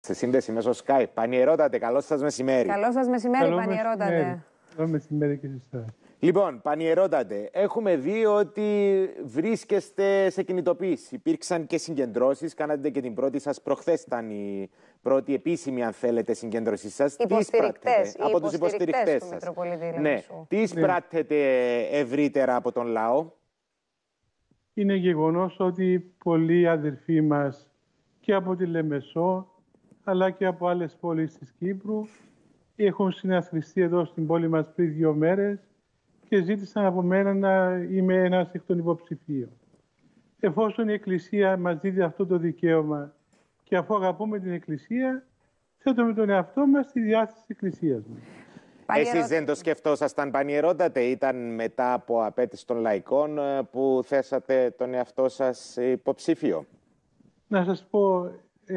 Σε σύνδεση μέσω Skype. Πανιερότατε, καλό σας μεσημέρι. Καλό σας μεσημέρι, Πανιερότατε. Καλό μεσημέρι και εσάς. Λοιπόν, Πανιερότατε, έχουμε δει ότι βρίσκεστε σε κινητοποίηση. Υπήρξαν και συγκεντρώσεις, κάνατε και την πρώτη σας προχθές, ήταν η πρώτη επίσημη, αν θέλετε, συγκέντρωσή σας. Υποστηρικτές, από τους υποστηρικτές σας. Ναι. Τι εισπράττετε ευρύτερα από τον λαό? Είναι γεγονός ότι πολλοί αδερφοί μας και από τη Λεμεσό, αλλά και από άλλες πόλεις της Κύπρου, έχουν συναθριστεί εδώ στην πόλη μας πριν 2 μέρες και ζήτησαν από μένα να είμαι ένας εκ των υποψηφίων. Εφόσον η Εκκλησία μας δίδει αυτό το δικαίωμα και αφού αγαπούμε την Εκκλησία, θέτουμε τον εαυτό μας στη διάθεση της Εκκλησίας μας. Εσείς δεν το σκεφτόσασταν, Πανιερότατε? Ήταν μετά από απέτηση των λαϊκών που θέσατε τον εαυτό σας υποψήφιο? Να σας πω,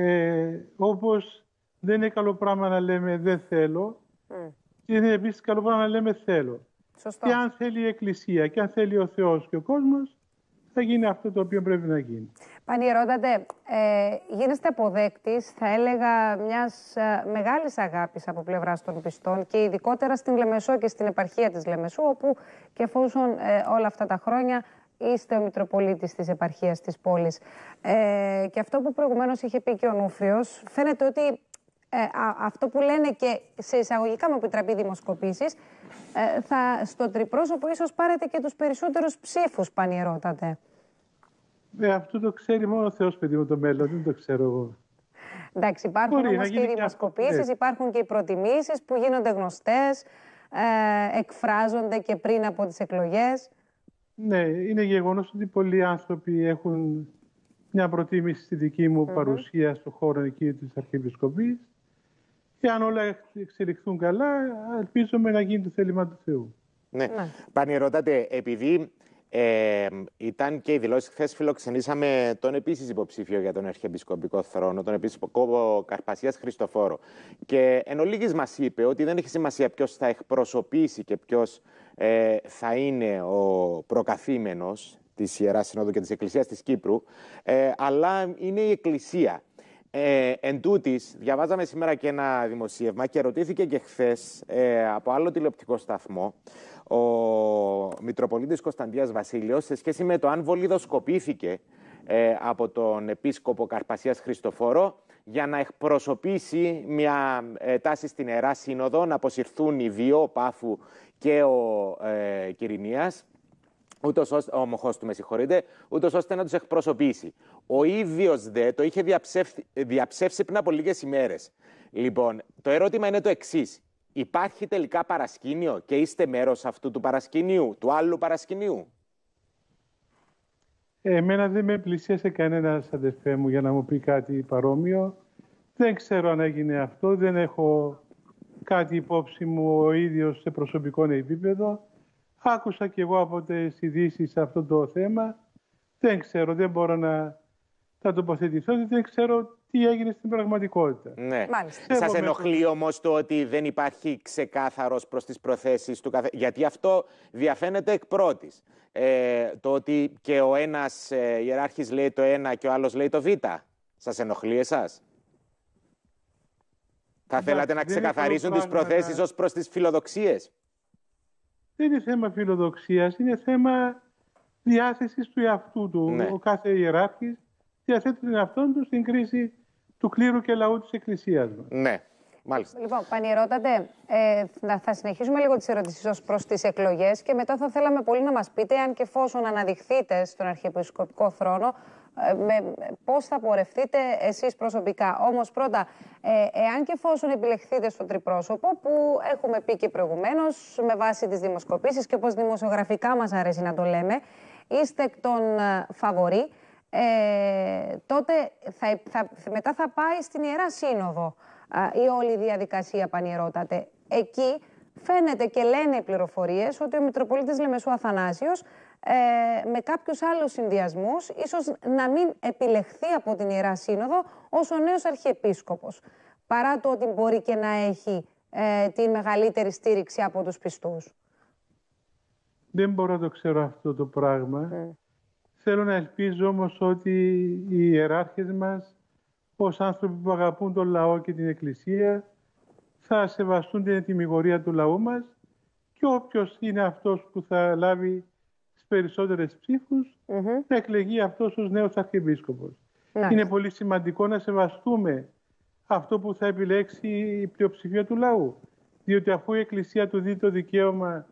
όπως δεν είναι καλό πράγμα να λέμε δεν θέλω, και είναι επίσης καλό πράγμα να λέμε θέλω. Σωστό. Και αν θέλει η Εκκλησία και αν θέλει ο Θεός και ο κόσμος, θα γίνει αυτό το οποίο πρέπει να γίνει. Πανιερότατε, γίνεστε αποδέκτης, θα έλεγα, μιας μεγάλης αγάπης από πλευράς των πιστών και ειδικότερα στην Λεμεσό και στην επαρχία της Λεμεσού, όπου και εφόσον όλα αυτά τα χρόνια είστε ο Μητροπολίτης της επαρχίας της πόλης. Και αυτό που προηγουμένως είχε πει και ο Νούφριος, φαίνεται ότι αυτό που λένε και σε εισαγωγικά μου επιτραπεί δημοσκοπήσεις, στο τριπρόσωπο ίσως πάρετε και τους περισσότερους ψήφους, Πανιερότατε. Αυτό το ξέρει μόνο ο Θεός, παιδί μου, το μέλλον, δεν το ξέρω εγώ. Εντάξει, υπάρχουν όμως και οι δημοσκοπήσεις, υπάρχουν και οι προτιμήσεις που γίνονται γνωστές, εκφράζονται και πριν από τις εκλογές. Ναι, είναι γεγονός ότι πολλοί άνθρωποι έχουν μια προτίμηση στη δική μου παρουσία στον χώρο εκεί της Αρχιεπισκοπής. Και αν όλα εξελιχθούν καλά, ελπίζουμε να γίνει το θέλημα του Θεού. Ναι. Πανιερότατε, επειδή ήταν και η δηλώση, χθες φιλοξενήσαμε τον επίσης υποψήφιο για τον Αρχιεπισκοπικό θρόνο, τον Επίσκοπο Καρπασίας Χριστοφόρο. Και εν ολίγης μας είπε ότι δεν έχει σημασία ποιος θα εκπροσωπήσει και ποιος θα είναι ο προκαθήμενος της Ιεράς Συνόδου και της Εκκλησίας της Κύπρου, αλλά είναι η Εκκλησία. Εν τούτης, διαβάζαμε σήμερα και ένα δημοσίευμα και ρωτήθηκε και χθες από άλλο τηλεοπτικό σταθμό ο Μητροπολίτης Κωνσταντίας Βασίλειος σε σχέση με το αν βολιδοσκοπήθηκε από τον Επίσκοπο Καρπασίας Χριστοφόρο για να εκπροσωπήσει μια τάση στην Ιερά Σύνοδο, να αποσυρθούν οι δύο, ο Πάφου και ο Κυρηνίας, ο μοχός του, με συγχωρείτε, ούτως ώστε να τους εκπροσωπήσει. Ο ίδιος δε το είχε διαψεύσει πριν από λίγες ημέρες. Λοιπόν, το ερώτημα είναι το εξής. Υπάρχει τελικά παρασκήνιο και είστε μέρος αυτού του παρασκηνίου, του άλλου παρασκηνίου? Εμένα δεν με πλησίασε κανένας, αδερφέ μου, για να μου πει κάτι παρόμοιο. Δεν ξέρω αν έγινε αυτό, δεν έχω κάτι υπόψη μου ο ίδιος σε προσωπικό επίπεδο. Άκουσα και εγώ από τις ειδήσεις σε αυτό το θέμα. Δεν ξέρω, δεν μπορώ να τοποθετηθώ, δεν ξέρω τι έγινε στην πραγματικότητα. Ναι. Σας ενοχλεί όμως το ότι δεν υπάρχει ξεκάθαρος προς τις προθέσεις του καθένα? Γιατί αυτό διαφαίνεται εκ πρώτης. Το ότι και ο ένας ιεράρχης λέει το ένα και ο άλλος λέει το β. Σας ενοχλεί εσάς? Θα θέλατε να ξεκαθαρίσουν τις προθέσεις ως προς τις φιλοδοξίες? Δεν είναι θέμα φιλοδοξίας, είναι θέμα διάθεσης του εαυτού του. Ναι. Ο κάθε ιεράρχης διαθέτει τον εαυτό του στην κρίση του κλήρου και λαού της Εκκλησίας μας. Ναι, μάλιστα. Λοιπόν, Πανιερότατε, θα συνεχίσουμε λίγο τις ερωτήσεις ως προς τις εκλογές και μετά θα θέλαμε πολύ να μας πείτε αν και εφόσον αναδειχθείτε στον Αρχιεπισκοπικό θρόνο, πώς θα πορευτείτε εσείς προσωπικά. Όμως πρώτα, εάν και εφόσον επιλεχθείτε στο τριπρόσωπο, που έχουμε πει και προηγουμένως με βάση τις δημοσκοπήσεις και όπως δημοσιογραφικά μας αρέσει να το λέμε, είστε εκ των φαβορί, τότε μετά θα πάει στην Ιερά Σύνοδο η όλη διαδικασία, Πανιερότατε. Εκεί φαίνεται και λένε οι πληροφορίες ότι ο Μητροπολίτης Λεμεσού Αθανάσιος με κάποιους άλλους συνδυασμούς ίσως να μην επιλεχθεί από την Ιερά Σύνοδο ως ο νέος Αρχιεπίσκοπος, παρά το ότι μπορεί και να έχει τη μεγαλύτερη στήριξη από τους πιστούς. Δεν μπορώ να το ξέρω αυτό το πράγμα. Θέλω να ελπίζω όμως ότι οι ιεράρχες μας ως άνθρωποι που αγαπούν τον λαό και την Εκκλησία, θα σεβαστούν την ετυμηγορία του λαού μας και όποιος είναι αυτός που θα λάβει τις περισσότερες ψήφους, θα εκλεγεί αυτός ως νέος Αρχιεπίσκοπος. Είναι πολύ σημαντικό να σεβαστούμε αυτό που θα επιλέξει η πλειοψηφία του λαού. Διότι αφού η Εκκλησία του δίνει το δικαίωμα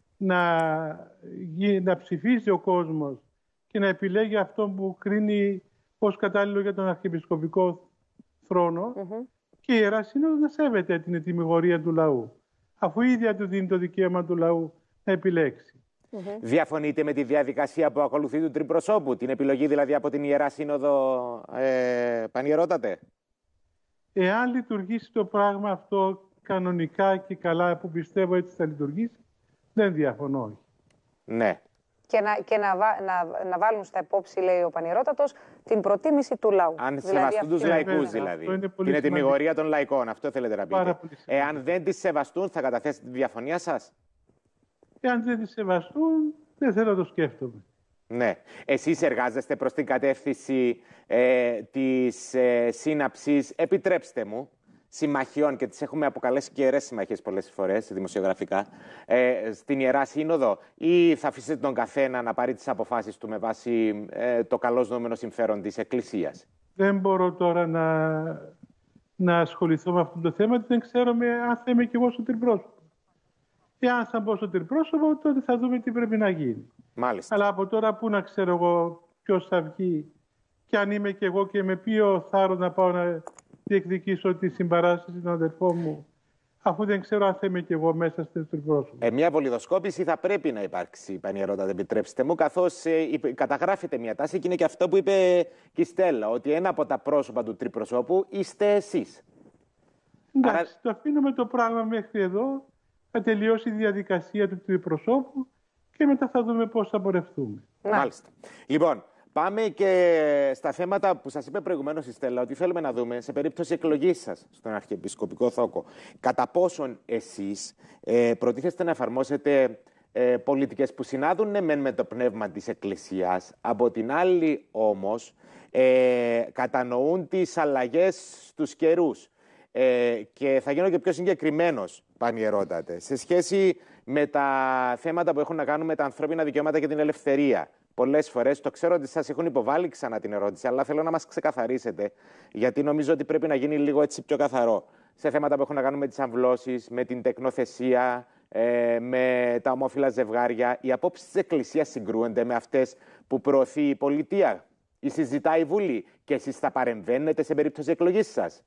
να ψηφίζει ο κόσμος και να επιλέγει αυτό που κρίνει ως κατάλληλο για τον Αρχιεπισκοπικό θρόνο, και η Ιερά Σύνοδος να σέβεται την ετυμηγορία του λαού, αφού η ίδια του δίνει το δικαίωμα του λαού να επιλέξει. Διαφωνείτε με τη διαδικασία που ακολουθεί του τριπροσώπου, την επιλογή δηλαδή από την Ιερά Σύνοδο, Πανιερότατε? Εάν λειτουργήσει το πράγμα αυτό κανονικά και καλά, που πιστεύω έτσι θα λειτουργήσει, δεν διαφωνώ. Ναι. Και να βάλουν στα υπόψη, λέει ο Πανιερότατος, την προτίμηση του λαού. Αν σεβαστούν τους λαϊκούς δηλαδή. Την ετυμηγορία των λαϊκών, αυτό θέλετε να πείτε. Εάν δεν τις σεβαστούν, θα καταθέσετε τη διαφωνία σας? Εάν δεν τις σεβαστούν, δεν θέλω να το σκέφτομαι. Ναι. Εσείς εργάζεστε προς την κατεύθυνση της σύναψης, επιτρέψτε μου, συμμαχιών, και τις έχουμε αποκαλέσει και ιερές συμμαχίες πολλές φορές δημοσιογραφικά, στην Ιερά Σύνοδο, ή θα αφήσετε τον καθένα να πάρει τις αποφάσεις του με βάση το καλώς νοούμενο συμφέρον της Εκκλησίας? Δεν μπορώ τώρα να ασχοληθώ με αυτό το θέμα, δεν ξέρω αν θα είμαι κι εγώ στο τριπρόσωπο. Εάν θα μπω στο τριπρόσωπο, τότε θα δούμε τι πρέπει να γίνει. Μάλιστα. Αλλά από τώρα πού να ξέρω εγώ ποιος θα βγει, και αν είμαι κι εγώ και με ποιο θάρρος να πάω να διεκδικήσω τη συμπαράσταση των αδερφών μου, αφού δεν ξέρω αν θα είμαι κι εγώ μέσα στο τριπρόσωπο. Μια βολιδοσκόπηση θα πρέπει να υπάρξει, Πανιερότατε, επιτρέψτε μου, καθώς καταγράφεται μια τάση, και είναι και αυτό που είπε και η Στέλλα, ότι ένα από τα πρόσωπα του τριπροσώπου είστε εσείς. Εντάξει, το αφήνουμε το πράγμα μέχρι εδώ, θα τελειώσει η διαδικασία του τριπροσώπου και μετά θα δούμε πώς θα πορευτούμε. Μάλιστα. Λοιπόν, πάμε και στα θέματα που σας είπε προηγουμένως η Στέλλα, ότι θέλουμε να δούμε σε περίπτωση εκλογής σας στον Αρχιεπισκοπικό Θόκο, κατά πόσον εσείς προτίθεστε να εφαρμόσετε πολιτικές που συνάδουν μεν με το πνεύμα της Εκκλησίας, από την άλλη όμως κατανοούν τις αλλαγές στους καιρούς. Και θα γίνω και πιο συγκεκριμένος, Πανιερότατε, σε σχέση με τα θέματα που έχουν να κάνουν με τα ανθρώπινα δικαιώματα και την ελευθερία. Πολλές φορές, το ξέρω ότι σας έχουν υποβάλει ξανά την ερώτηση, αλλά θέλω να μας ξεκαθαρίσετε, γιατί νομίζω ότι πρέπει να γίνει λίγο έτσι πιο καθαρό. Σε θέματα που έχουν να κάνουν με τις αμβλώσεις, με την τεκνοθεσία, με τα ομόφυλα ζευγάρια, οι απόψεις της Εκκλησίας συγκρούονται με αυτές που προωθεί η πολιτεία ή συζητάει η Βουλή, και εσείς θα παρεμβαίνετε σε περίπτωση εκλογής σας?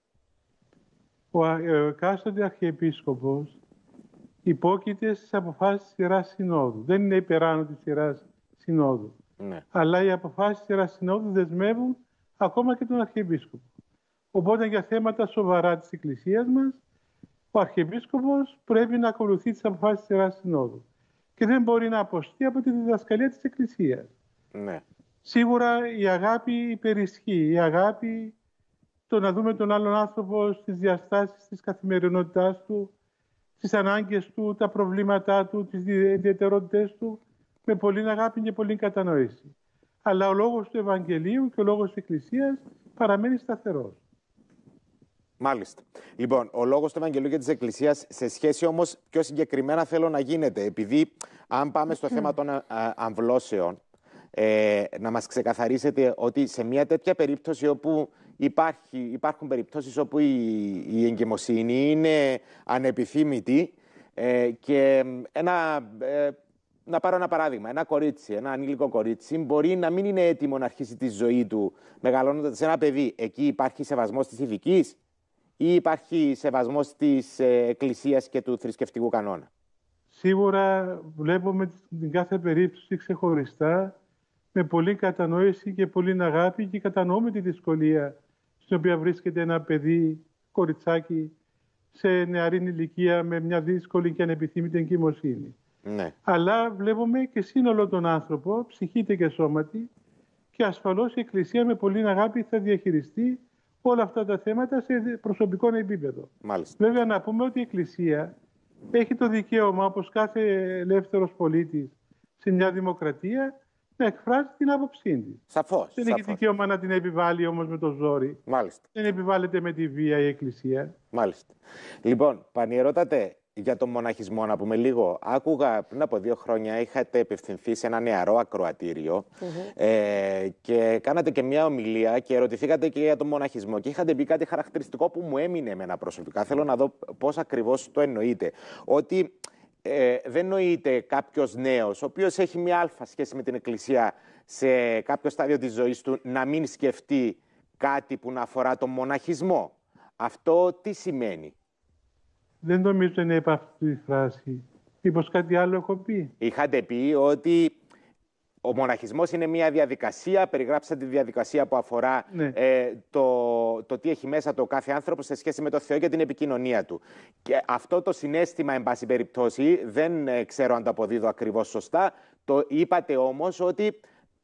Ο εκάστοτε Αρχιεπίσκοπος υπόκειται στις αποφάσεις της Ιεράς Συνόδου. Δεν είναι υπεράνω της Ιεράς Συνόδου. Ναι. Αλλά οι αποφάσεις της Ιεράς Συνόδου δεσμεύουν ακόμα και τον Αρχιεπίσκοπο. Οπότε για θέματα σοβαρά της Εκκλησίας μας, ο Αρχιεπίσκοπος πρέπει να ακολουθεί τις αποφάσεις της Ιεράς Συνόδου. Και δεν μπορεί να αποστεί από τη διδασκαλία της Εκκλησίας. Ναι. Σίγουρα η αγάπη υπερισχύει. Η αγάπη, το να δούμε τον άλλον άνθρωπο στις διαστάσεις της καθημερινότητάς του, στις ανάγκες του, τα προβλήματά του, τις ιδιαιτερότητες του, με πολλή αγάπη και πολλή κατανόηση. Αλλά ο λόγος του Ευαγγελίου και ο λόγος της Εκκλησίας παραμένει σταθερός. Μάλιστα. Λοιπόν, ο λόγος του Ευαγγελίου και της Εκκλησίας, σε σχέση όμως πιο συγκεκριμένα θέλω να γίνεται, επειδή αν πάμε στο θέμα των αμβλώσεων, να μας ξεκαθαρίσετε ότι σε μια τέτοια περίπτωση όπου υπάρχουν περιπτώσεις όπου η εγκυμοσύνη είναι ανεπιθύμητη, και να πάρω ένα παράδειγμα, ένα κορίτσι, ένα ανήλικο κορίτσι μπορεί να μην είναι έτοιμο να αρχίσει τη ζωή του μεγαλώνοντας ένα παιδί. Εκεί υπάρχει σεβασμός της ηθικής ή υπάρχει σεβασμός της Εκκλησίας και του θρησκευτικού κανόνα? Σίγουρα βλέπουμε την κάθε περίπτωση ξεχωριστά, με πολλή κατανόηση και πολλή αγάπη, και κατανοούμε τη δυσκολία στην οποία βρίσκεται ένα παιδί, κοριτσάκι, σε νεαρή ηλικία, με μια δύσκολη και ανεπιθύμητη εγκυμοσύνη. Ναι. Αλλά βλέπουμε και σύνολο τον άνθρωπο, ψυχήτη και σώματι, και ασφαλώς η Εκκλησία με πολλή αγάπη θα διαχειριστεί όλα αυτά τα θέματα σε προσωπικό επίπεδο. Μάλιστα. Βέβαια να πούμε ότι η Εκκλησία έχει το δικαίωμα, όπως κάθε ελεύθερος πολίτης σε μια δημοκρατία, να εκφράσει την άποψή τη. Σαφώς. Δεν έχει δικαίωμα να την επιβάλλει όμως με το ζόρι. Μάλιστα. Δεν επιβάλλεται με τη βία η Εκκλησία. Μάλιστα. Λοιπόν, Πανιερότατε, για τον μοναχισμό να πούμε λίγο. Άκουγα πριν από 2 χρόνια, είχατε επευθυνθεί σε ένα νεαρό ακροατήριο και κάνατε και μια ομιλία και ερωτηθήκατε και για τον μοναχισμό και είχατε πει κάτι χαρακτηριστικό που μου έμεινε εμένα προσωπικά. Θέλω να δω πώς ακριβώς το εννοείτε. Ότι δεν νοείται κάποιος νέος, ο οποίος έχει μια αλφα σχέση με την Εκκλησία σε κάποιο στάδιο της ζωής του, να μην σκεφτεί κάτι που να αφορά τον μοναχισμό. Αυτό τι σημαίνει? Δεν νομίζω είναι επ' αυτή τη φράση. Μήπως κάτι άλλο έχω πει? Είχατε πει ότι ο μοναχισμός είναι μια διαδικασία, περιγράψατε τη διαδικασία που αφορά το τι έχει μέσα το κάθε άνθρωπο σε σχέση με το Θεό και την επικοινωνία του. Και αυτό το συναίσθημα, εν πάση περιπτώσει, δεν ξέρω αν το αποδίδω ακριβώς σωστά, το είπατε όμως ότι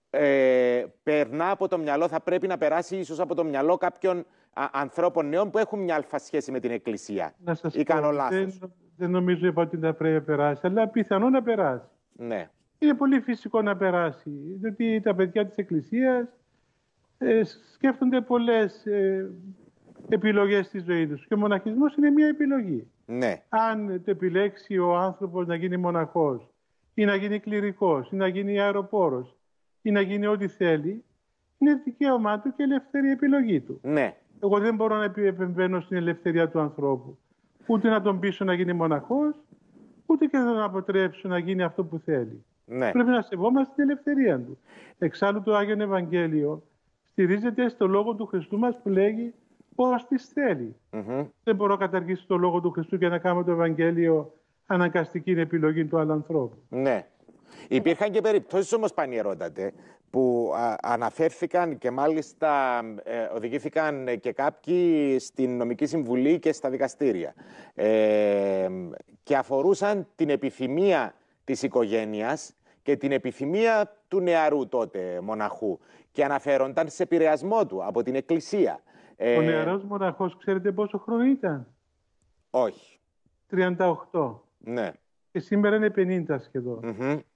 περνά από το μυαλό, θα πρέπει να περάσει ίσως από το μυαλό κάποιων ανθρώπων νέων που έχουν μια αλφα σχέση με την Εκκλησία. Να σας ή κάνω λάθος? Δεν νομίζω ότι θα πρέπει να περάσει, αλλά πιθανό να περάσει. Ναι. Είναι πολύ φυσικό να περάσει, διότι τα παιδιά της Εκκλησίας σκέφτονται πολλές επιλογές στη ζωή τους και ο μοναχισμός είναι μια επιλογή. Ναι. Αν το επιλέξει ο άνθρωπος να γίνει μοναχός ή να γίνει κληρικός ή να γίνει ιεροπόρος ή να γίνει ό,τι θέλει, είναι δικαίωμά του και ελεύθερη επιλογή του. Ναι. Εγώ δεν μπορώ να επεμβαίνω στην ελευθερία του ανθρώπου. Ούτε να τον πείσω να γίνει μοναχός, ούτε και να τον αποτρέψω να γίνει αυτό που θέλει. Ναι. Πρέπει να σεβόμαστε την ελευθερία του. Εξάλλου το Άγιο Ευαγγέλιο στηρίζεται στο λόγο του Χριστού μας που λέγει πώς της θέλει. Δεν μπορώ να καταργήσω το λόγο του Χριστού και να κάνω το Ευαγγέλιο αναγκαστική επιλογή του άλλου ανθρώπου. Ναι. Υπήρχαν και περιπτώσεις όμως, Πανιερότατε, που αναφέρθηκαν και μάλιστα οδηγήθηκαν και κάποιοι στην νομική συμβουλή και στα δικαστήρια και αφορούσαν την επιθυμία της οικογένειας και την επιθυμία του νεαρού τότε μοναχού και αναφέρονταν σε επηρεασμό του από την Εκκλησία. Ο νεαρός μοναχός, ξέρετε πόσο χρόνο ήταν? Όχι. 38. Ναι. Και σήμερα είναι 50 σχεδόν.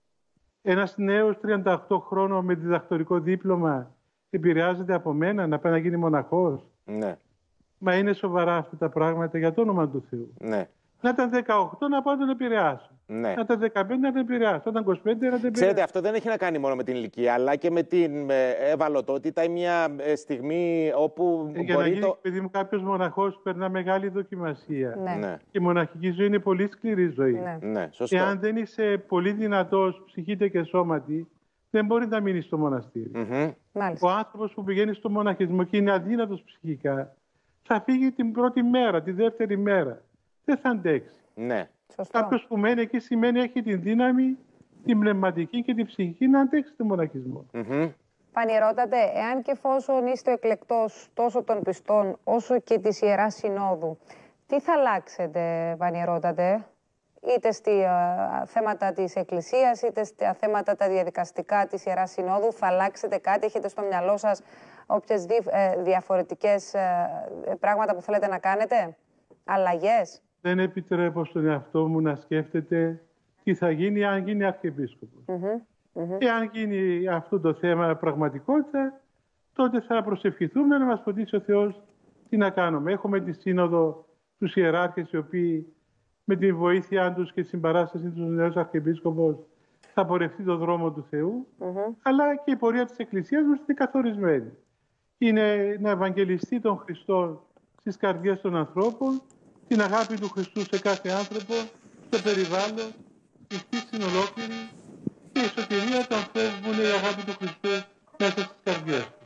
Ένας νέος 38 χρόνων με διδακτορικό δίπλωμα επηρεάζεται από μένα να πάει να γίνει μοναχός? Ναι. Μα είναι σοβαρά αυτά τα πράγματα για το όνομα του Θεού. Ναι. Να ήταν 18 να πάω να τον επηρεάσω. Ναι. Να ήταν 15 να τον επηρεάσω. Να ήταν 25 να τον επηρεάσω. Ξέρετε, αυτό δεν έχει να κάνει μόνο με την ηλικία, αλλά και με την ευαλωτότητα ή μια στιγμή όπου για μπορεί να γίνει, παιδί μου, κάποιος μοναχός περνά μεγάλη δοκιμασία. Ναι. Και η μοναχική ζωή είναι πολύ σκληρή ζωή. Ναι. Ναι, σωστό. Και αν δεν είσαι πολύ δυνατός ψυχήτε και σώματι, δεν μπορεί να μείνει στο μοναστήρι. Ο άνθρωπος που πηγαίνει στο μοναχισμό και είναι αδύνατος ψυχικά, θα φύγει την πρώτη μέρα, τη δεύτερη μέρα. Δεν θα αντέξει. Ναι. Κάποιος που μένει εκεί σημαίνει έχει την δύναμη, την πνευματική και την ψυχική να αντέξει τον μοναχισμό. Πανιερότατε, εάν και εφόσον είστε εκλεκτός τόσο των πιστών όσο και της Ιεράς Συνόδου, τι θα αλλάξετε, Πανιερότατε, είτε στη θέματα της Εκκλησίας, είτε στα θέματα τα διαδικαστικά της Ιεράς Συνόδου, θα αλλάξετε κάτι, έχετε στο μυαλό σας όποιες διαφορετικές πράγματα που θέλετε να κάνετε, αλλαγές? Δεν επιτρέπω στον εαυτό μου να σκέφτεται τι θα γίνει αν γίνει αρχιεπίσκοπος. Εάν γίνει αυτό το θέμα πραγματικότητα, τότε θα προσευχηθούμε να μας φωτίσει ο Θεός τι να κάνουμε. Έχουμε τη σύνοδο τους ιεράρχες, οι οποίοι με τη βοήθειά τους και τη συμπαράσταση του νέος αρχιεπίσκοπος θα πορευτεί το δρόμο του Θεού, αλλά και η πορεία της Εκκλησίας μας είναι καθορισμένη. Είναι να ευαγγελιστεί τον Χριστό στις καρδιές των ανθρώπων, την αγάπη του Χριστού σε κάθε άνθρωπο, στο περιβάλλον, στη φύση ολόκληρη και η σωτηρία των ανθρώπων είναι η αγάπη του Χριστού μέσα στις καρδιές του.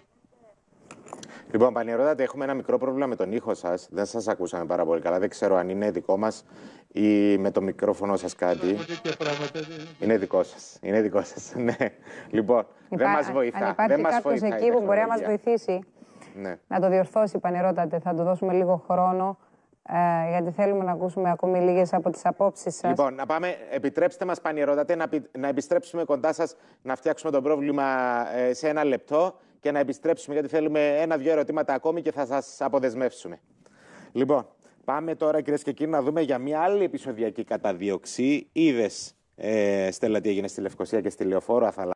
Λοιπόν, Πανιερότατε, έχουμε ένα μικρό πρόβλημα με τον ήχο σας. Δεν σας ακούσαμε πάρα πολύ καλά. Δεν ξέρω αν είναι δικό μας ή με το μικρόφωνο σας κάτι. Είναι δικό σας. Είναι δικό σας. Ναι. Λοιπόν, δεν μας βοηθά. Αν υπάρχει κάποιος εκεί που μπορεί να μας βοηθήσει, να το διορθώσει, Πανιερότατε, θα του δώσουμε λίγο χρόνο. Γιατί θέλουμε να ακούσουμε ακόμη λίγες από τις απόψεις σας. Λοιπόν, να πάμε, επιτρέψτε μας, Πανιερότατε, να επιστρέψουμε κοντά σας, να φτιάξουμε το πρόβλημα σε 1 λεπτό και να επιστρέψουμε, γιατί θέλουμε 1-2 ερωτήματα ακόμη και θα σας αποδεσμεύσουμε. Λοιπόν, πάμε τώρα, κυρίες και κύριοι, να δούμε για μια άλλη επεισοδιακή καταδίωξη. Είδες, Στέλλα, τι έγινε στη Λευκοσία και στη Λεωφόρο Αθαλά.